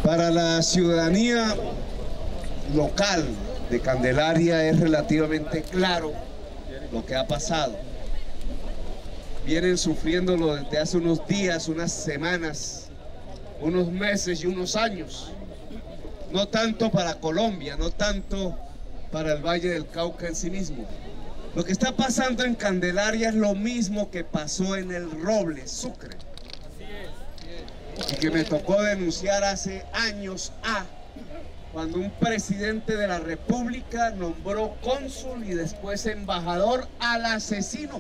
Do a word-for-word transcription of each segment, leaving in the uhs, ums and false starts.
Para la ciudadanía local de Candelaria es relativamente claro lo que ha pasado. Vienen sufriéndolo desde hace unos días, unas semanas, unos meses y unos años. No tanto para Colombia, no tanto para el Valle del Cauca en sí mismo. Lo que está pasando en Candelaria es lo mismo que pasó en el Roble, Sucre. Y que me tocó denunciar hace años a cuando un presidente de la República nombró cónsul y después embajador al asesino,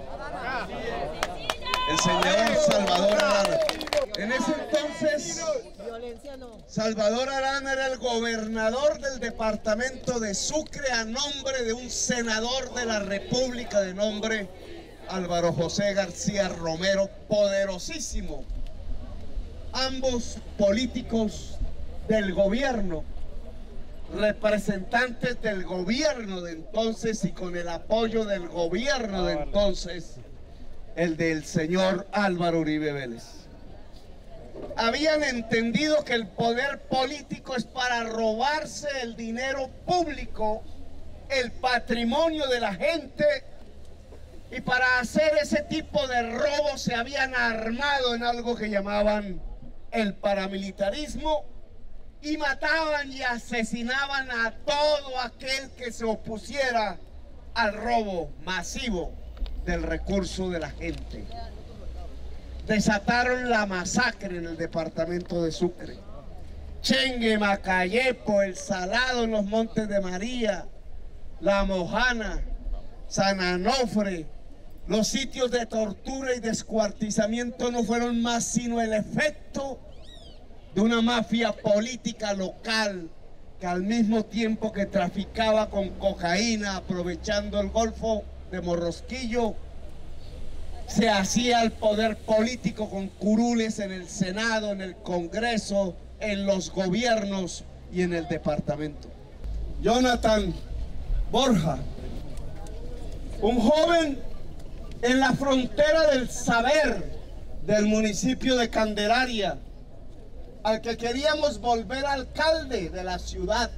el señor Salvador Arana. En ese entonces, Salvador Arana era el gobernador del departamento de Sucre a nombre de un senador de la República de nombre Álvaro José García Romero, poderosísimo. Ambos políticos del gobierno, representantes del gobierno de entonces y con el apoyo del gobierno de entonces, el del señor Álvaro Uribe Vélez. Habían entendido que el poder político es para robarse el dinero público, el patrimonio de la gente, y para hacer ese tipo de robo se habían armado en algo que llamaban el paramilitarismo y mataban y asesinaban a todo aquel que se opusiera al robo masivo del recurso de la gente. Desataron la masacre en el departamento de Sucre. Chengue, Macayepo, El Salado en los Montes de María, La Mojana, San Onofre. Los sitios de tortura y descuartizamiento no fueron más sino el efecto de una mafia política local que al mismo tiempo que traficaba con cocaína, aprovechando el Golfo de Morrosquillo, se hacía el poder político con curules en el Senado, en el Congreso, en los gobiernos y en el departamento. Jonathan Borja, un joven en la frontera del saber del municipio de Candelaria, al que queríamos volver alcalde de la ciudad.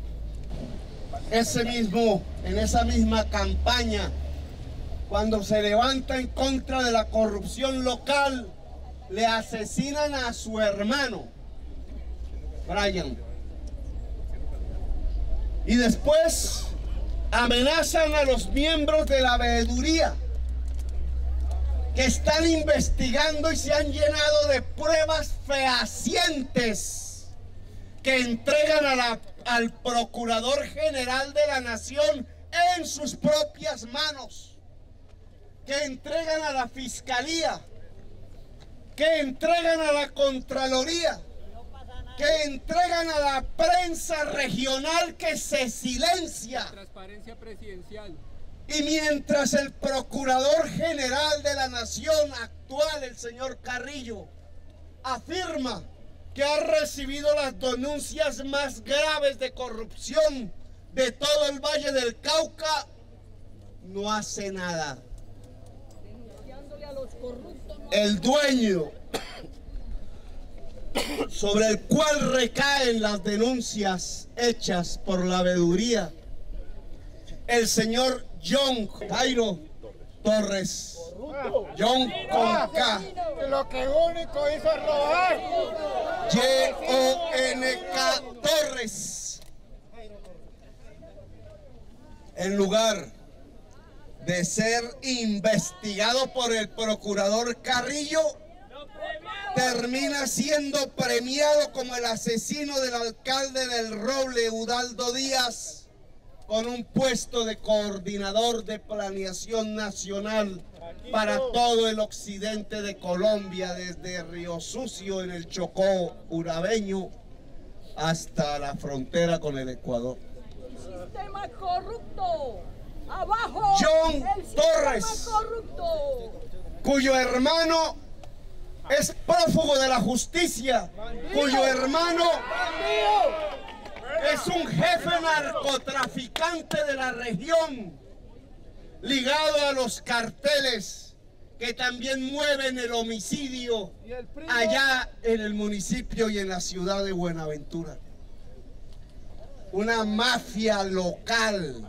Ese mismo, en esa misma campaña, cuando se levanta en contra de la corrupción local, le asesinan a su hermano, Brian. Y después amenazan a los miembros de la veeduría, que están investigando y se han llenado de pruebas fehacientes que entregan a la, al Procurador General de la Nación en sus propias manos, que entregan a la Fiscalía, que entregan a la Contraloría, que entregan a la prensa regional que se silencia. Transparencia presidencial. Y mientras el Procurador General de la Nación actual, el señor Carrillo, afirma que ha recibido las denuncias más graves de corrupción de todo el Valle del Cauca, no hace nada. El dueño sobre el cual recaen las denuncias hechas por la veeduría, el señor John Jairo Torres, John con K, lo que único hizo es robar. Y O N K Torres, en lugar de ser investigado por el procurador Carrillo, termina siendo premiado como el asesino del alcalde del Roble, Udaldo Díaz, con un puesto de coordinador de planeación nacional para todo el occidente de Colombia, desde Río Sucio en el Chocó urabeño hasta la frontera con el Ecuador. Sistema corrupto. Abajo. John el sistema Torres, corrupto, cuyo hermano es prófugo de la justicia, cuyo hermano es un jefe narcotraficante de la región, ligado a los carteles que también mueven el homicidio allá en el municipio y en la ciudad de Buenaventura. Una mafia local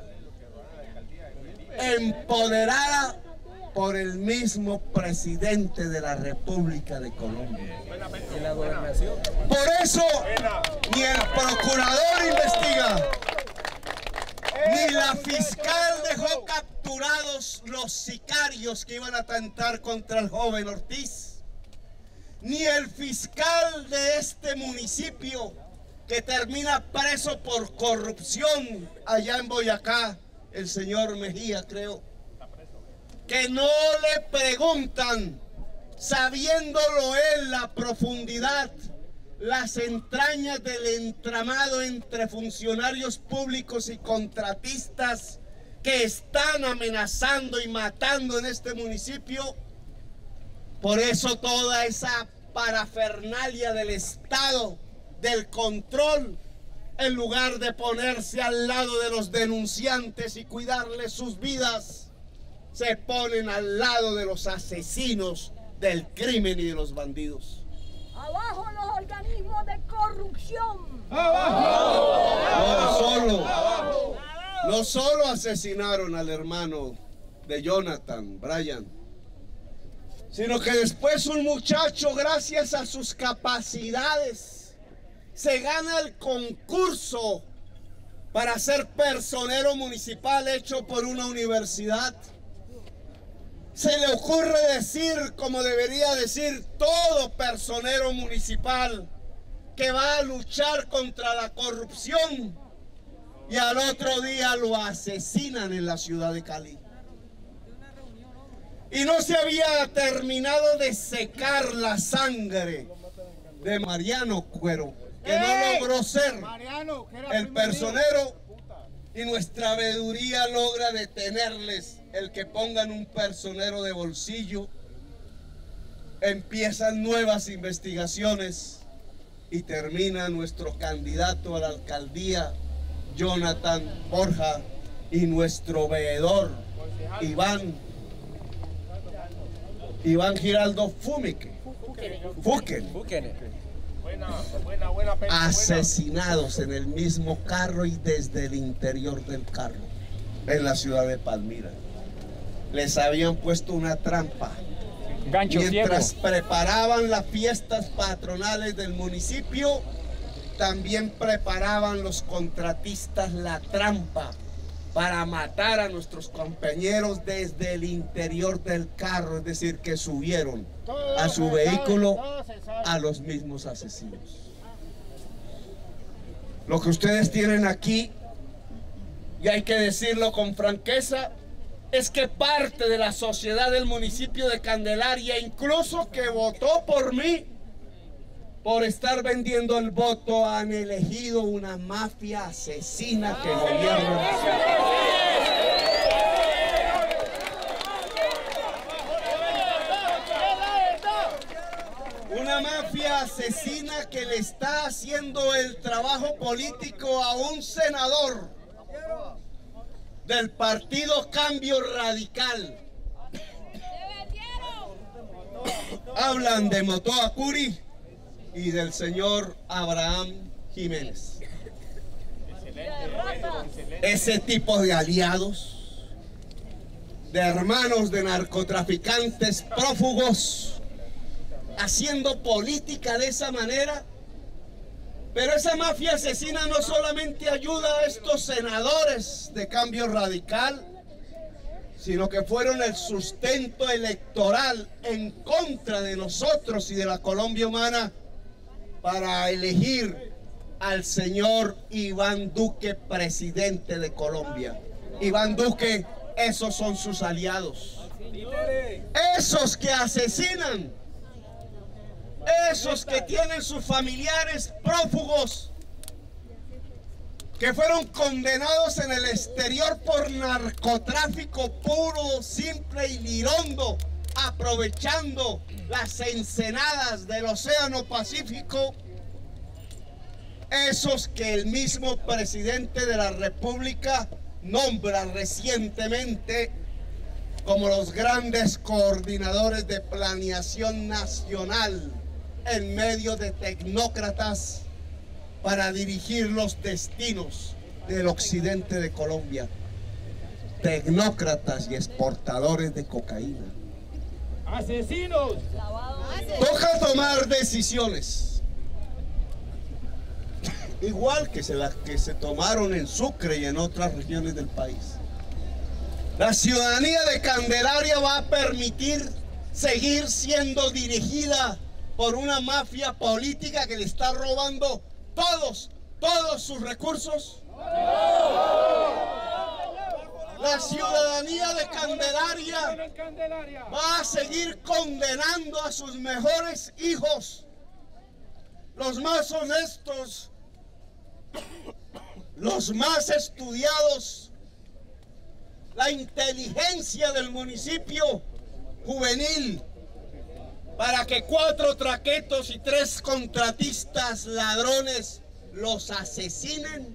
empoderada por el mismo presidente de la República de Colombia. Por eso ni el procurador investiga, ni la fiscal dejó capturados los sicarios que iban a atentar contra el joven Ortiz, ni el fiscal de este municipio que termina preso por corrupción allá en Boyacá, el señor Mejía, creo, que no le preguntan, sabiéndolo él la profundidad, las entrañas del entramado entre funcionarios públicos y contratistas que están amenazando y matando en este municipio. Por eso toda esa parafernalia del Estado, del control, en lugar de ponerse al lado de los denunciantes y cuidarles sus vidas, se ponen al lado de los asesinos del crimen y de los bandidos. ¡Abajo los organismos de corrupción! No solo, no solo asesinaron al hermano de Jonathan, Brian, sino que después un muchacho, gracias a sus capacidades, se gana el concurso para ser personero municipal hecho por una universidad. Se le ocurre decir, como debería decir todo personero municipal, que va a luchar contra la corrupción, y al otro día lo asesinan en la ciudad de Cali. Y no se había terminado de secar la sangre de Mariano Cuero, que no logró ser el personero, y nuestra veeduría logra detenerles el que pongan un personero de bolsillo. Empiezan nuevas investigaciones y termina nuestro candidato a la alcaldía, Jonathan Borja, y nuestro veedor, Iván, Iván Giraldo Fúmique, Fúquene, Buena, buena, asesinados en el mismo carro y desde el interior del carro, en la ciudad de Palmira. Les habían puesto una trampa. Gancho Mientras ciego. preparaban las fiestas patronales del municipio, también preparaban los contratistas la trampa para matar a nuestros compañeros desde el interior del carro, es decir, que subieron a su vehículo a los mismos asesinos. Lo que ustedes tienen aquí, y hay que decirlo con franqueza, es que parte de la sociedad del municipio de Candelaria, incluso que votó por mí, por estar vendiendo el voto, han elegido una mafia asesina que gobierna. Una mafia asesina que le está haciendo el trabajo político a un senador del partido Cambio Radical. Hablan de Motoa Curi y del señor Abraham Jiménez. Ese tipo de aliados, de hermanos de narcotraficantes prófugos, haciendo política de esa manera. Pero esa mafia asesina no solamente ayuda a estos senadores de Cambio Radical, sino que fueron el sustento electoral en contra de nosotros y de la Colombia humana para elegir al señor Iván Duque presidente de Colombia. Iván Duque, esos son sus aliados. Esos que asesinan, esos que tienen sus familiares prófugos, que fueron condenados en el exterior por narcotráfico puro, simple y lirondo, aprovechando las ensenadas del Océano Pacífico. Esos que el mismo presidente de la República nombra recientemente como los grandes coordinadores de planeación nacional en medio de tecnócratas para dirigir los destinos del occidente de Colombia. Tecnócratas y exportadores de cocaína. ¡Asesinos! Toca tomar decisiones, igual que se las que se tomaron en Sucre y en otras regiones del país. La ciudadanía de Candelaria va a permitir seguir siendo dirigida por una mafia política que le está robando todos, todos sus recursos. La ciudadanía de Candelaria va a seguir condenando a sus mejores hijos, los más honestos, los más estudiados, la inteligencia del municipio juvenil, para que cuatro traquetos y tres contratistas ladrones los asesinen.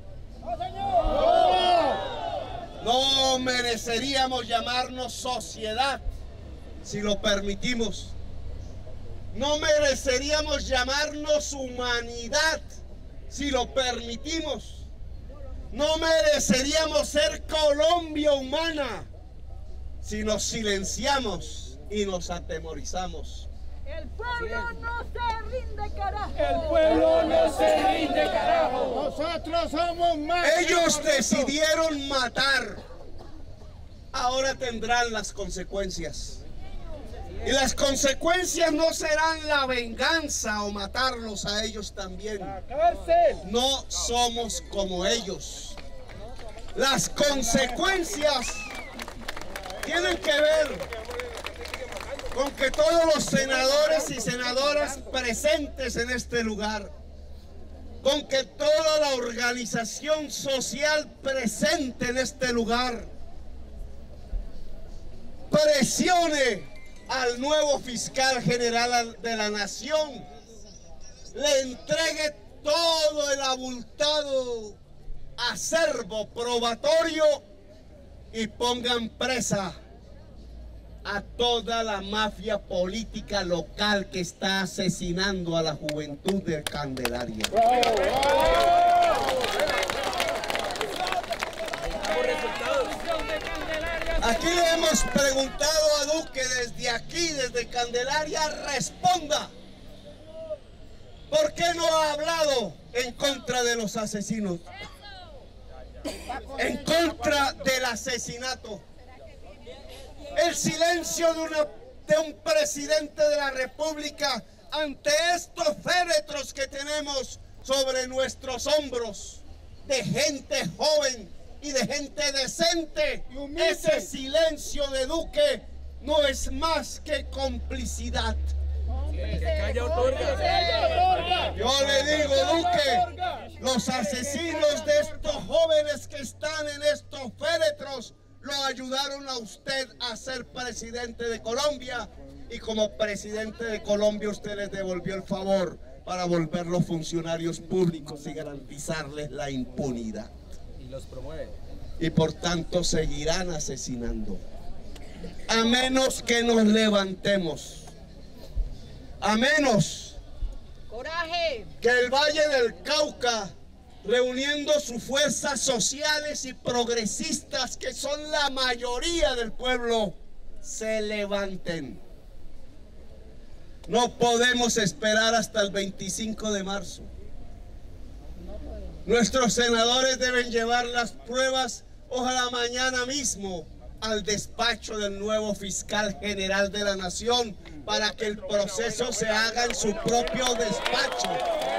No mereceríamos llamarnos sociedad si lo permitimos. No mereceríamos llamarnos humanidad si lo permitimos. No mereceríamos ser Colombia humana si nos silenciamos y nos atemorizamos. El pueblo no se rinde, carajo. El pueblo no se rinde, carajo. Nosotros somos más. Ellos decidieron matar. Ahora tendrán las consecuencias. Y las consecuencias no serán la venganza o matarlos a ellos también. La cárcel. No somos como ellos. Las consecuencias tienen que ver con que todos los senadores y senadoras presentes en este lugar, con que toda la organización social presente en este lugar, presione al nuevo fiscal general de la nación, le entregue todo el abultado acervo probatorio y pongan presa a toda la mafia política local que está asesinando a la juventud de Candelaria. Aquí le hemos preguntado a Duque desde aquí, desde Candelaria, responda. ¿Por qué no ha hablado en contra de los asesinos? En contra del asesinato. El silencio de, una, de un presidente de la República ante estos féretros que tenemos sobre nuestros hombros, de gente joven y de gente decente. Ese silencio de Duque no es más que complicidad. Yo le digo, Duque, los asesinos de estos jóvenes que están en estos féretros lo ayudaron a usted a ser presidente de Colombia, y como presidente de Colombia usted les devolvió el favor para volverlos funcionarios públicos y garantizarles la impunidad. Y los promueve. Y por tanto seguirán asesinando, a menos que nos levantemos, a menos Coraje. que el Valle del Cauca, reuniendo sus fuerzas sociales y progresistas, que son la mayoría del pueblo, se levanten. No podemos esperar hasta el veinticinco de marzo. Nuestros senadores deben llevar las pruebas, ojalá mañana mismo, al despacho del nuevo fiscal general de la nación, para que el proceso se haga en su propio despacho.